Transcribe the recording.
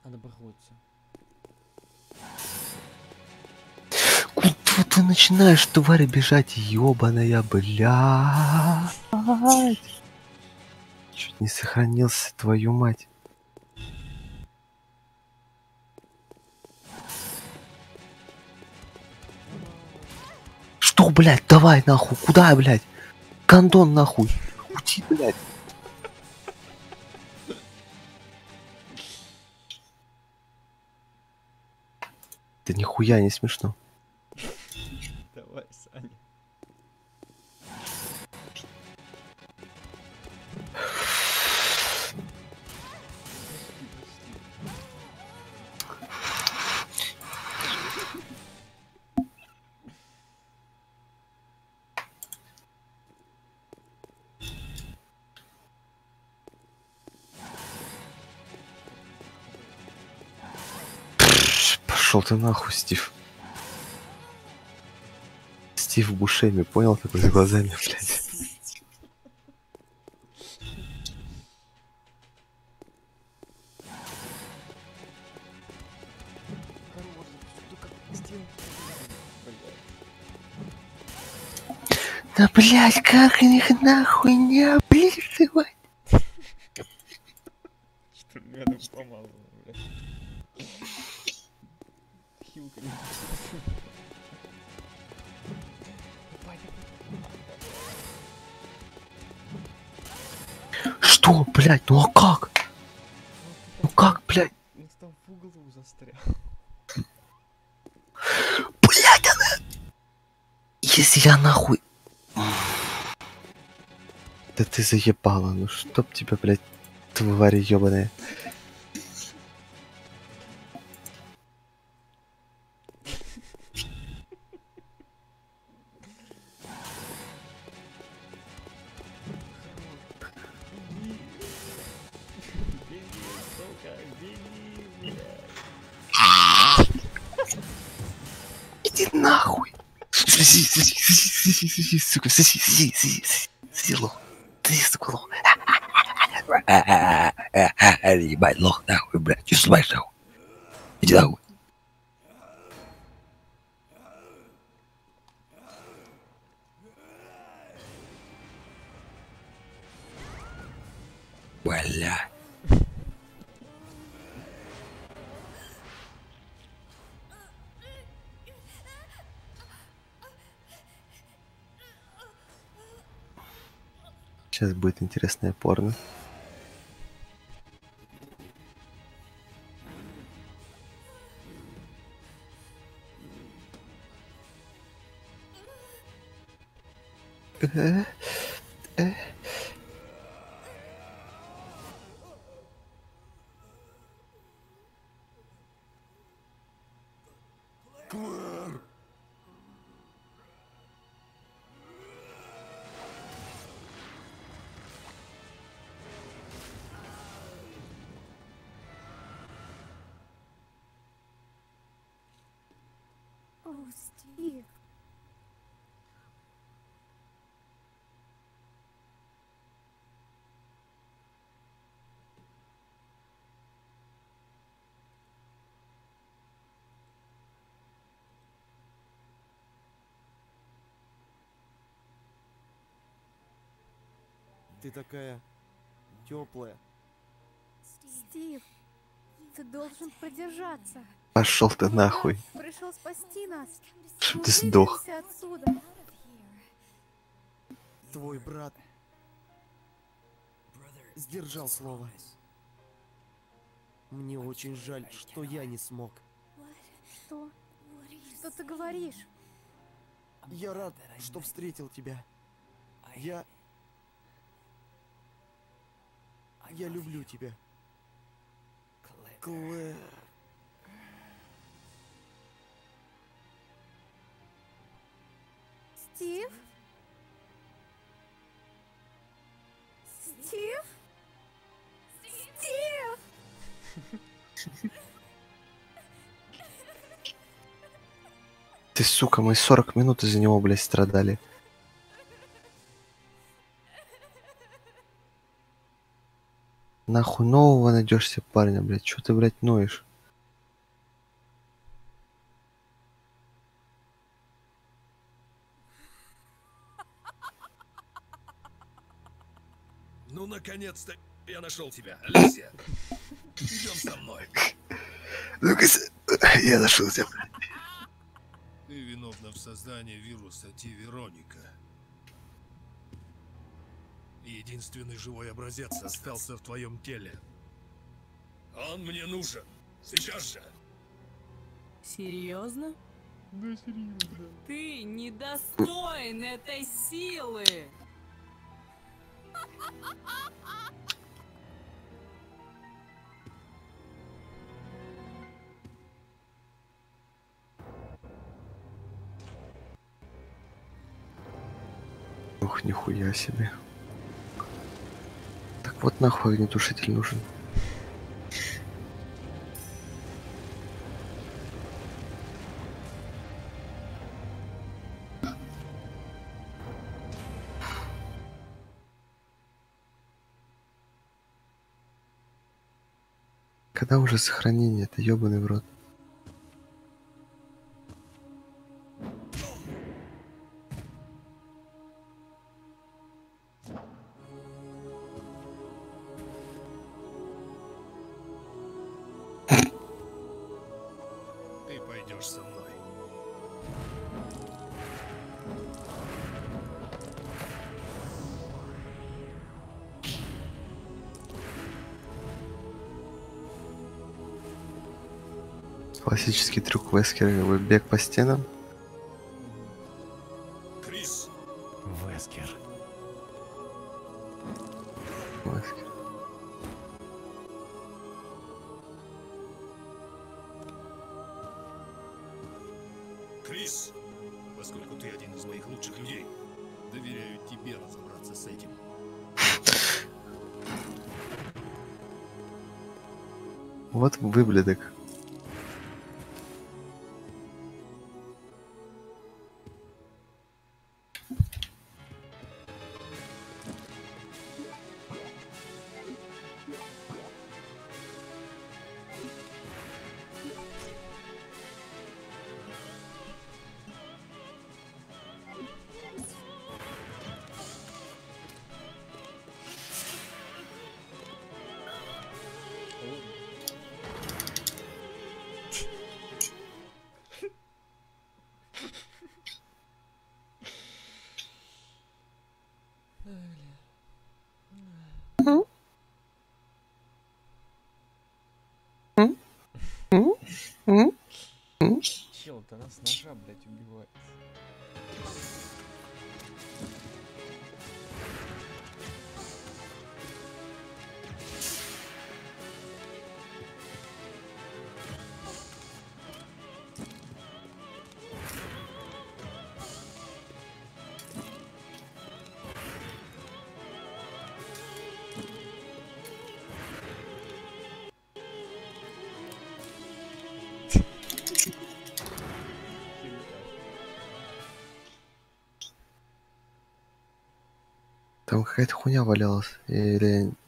отбраться. Куда ты начинаешь, тварь, бежать, ёбаная, бля? Чуть не сохранился, твою мать. Что, блядь, давай нахуй, куда, блядь? Кондон нахуй. Уйди, блядь. Да нихуя не смешно. Давай, Саня. Пошел ты нахуй, Стив. Стив Бушеми, понял, такой с глазами, блядь. Да, блядь, как их нахуй не облизывать? Что медом помазано, блядь. Хилка не Что, блядь, ну а как? Ну как, блядь? Он там в углу застрял. Блядь, она... Если я нахуй... Да ты заебала, ну чтоб тебя, блядь, тварь ёбаная. Беги, сука, беги, блядь. Иди нахуй. Соси, сука, соси, лох. Соси, сука, лох. Ебать, лох, нахуй, блядь, чё слышишь, нахуй? Иди нахуй. Бля. Сейчас будет интересное порно. О, Стив. Ты такая теплая. Стив, ты должен продержаться. Пошел ты Твой нахуй. брат пришел спасти нас. Чтоб Мы ты сдох. выберемся отсюда. Твой брат сдержал слово. Мне очень жаль, что я не смог. Что? Что ты говоришь? Я рад, что встретил тебя. Я люблю тебя. Клэр. Стив? Стив? Стив! Ты, сука, мы 40 минут из-за него, блядь, страдали. Нахуй нового найдешь себе парня, блядь. Чё ты, блядь, ноешь? Ну, наконец-то я нашел тебя, Алисия. Идем со мной. Я нашел тебя, блядь. Ты виновна в создании вируса Ти-Вероника. Единственный живой образец остался в твоем теле. Он мне нужен. Сейчас же. Серьезно? Да серьезно. Ты недостоин этой силы! Ух, нихуя себе. Так вот нахуй огнетушитель нужен. Когда уже сохранение? Это ёбаный в рот. Ты пойдешь со мной. Классический трюк Вескера. Бег по стенам. Крис, Вескер. Вескер. Крис, поскольку ты один из моих лучших людей, доверяю тебе разобраться с этим. Вот выблядок. Чел-то нас с ножа, блядь, убивает. Там какая-то хуйня валялась. Или